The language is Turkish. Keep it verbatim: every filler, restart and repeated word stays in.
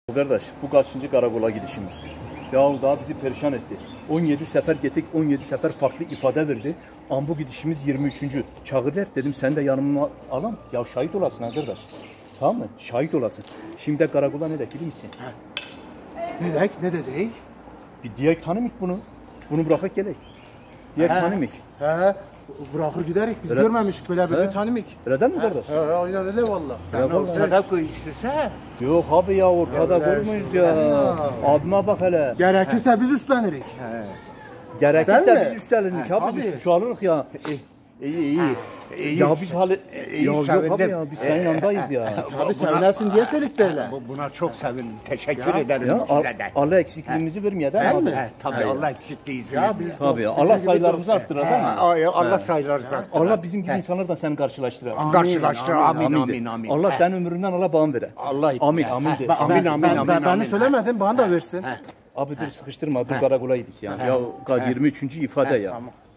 Kardeş, bu kaçıncı karakola gidişimiz? Ya daha bizi perişan etti. on yedi sefer gittik, on yedi sefer farklı ifade verdi. Ama bu gidişimiz yirmi üçüncü Çağır ver dedim, sen de yanıma alam. Ya şahit olasın arkadaş. Tamam mı? Şahit olasın. Şimdi de karakola ne de biliyor musun? Ne dek, ne diyecek? Bir diyek tanımik bunu. Bunu bırakıp gelek. Diyek tanımik. He, bırakır giderik. Biz Öyle, görmemiştik böyle bir tanımik. Öyle değil mi kardeş? He, aynen öyle valla. Ya Ortada koyuşsuz ha. Yok abi ya, ortada Ya, koymayız ya. Abime bak hele. Gerekirse biz üstlenirik. Gerekirse Değil mi? biz üstelenik abi, Abi. biz suç alırız ya. İyi iyi. iyi. Ya biz hali... İyi, Ya yok sevindim. abi ya, biz senin yanındayız ya. Tabii sevinesin diye söyledik böyle. Bu- Buna çok sevindim. Teşekkür ederim Ya al- size de. Allah eksikliğimizi vermiyor değil mi Değil abi? mi? He, tabii Allah eksikliğiz. Ya biz Tabii dost- Allah bizim gibi sayılarımızı dost- arttırır değil mi? Ay, Allah sayılarınızı arttırır. Allah bizim gibi insanları da seni karşılaştırır. Karşılaştır. Amin Amin. amin amin. Allah senin ömründen Allah bağın vere. Allah Amin He, amin he. de. Ben, Amin, ben, amin, ben, amin, ben, amin. beni söylemedim, bana da versin. Abi dur sıkıştırma, dur karakola gittik ya. Ya yirmi üçüncü ifade ya. Tamam.